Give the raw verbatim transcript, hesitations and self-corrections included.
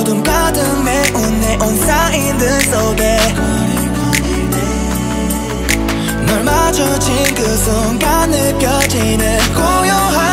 어둠 가득 메운 네온 사인들 속에 널 마주친 그 순간 느껴지는 고요한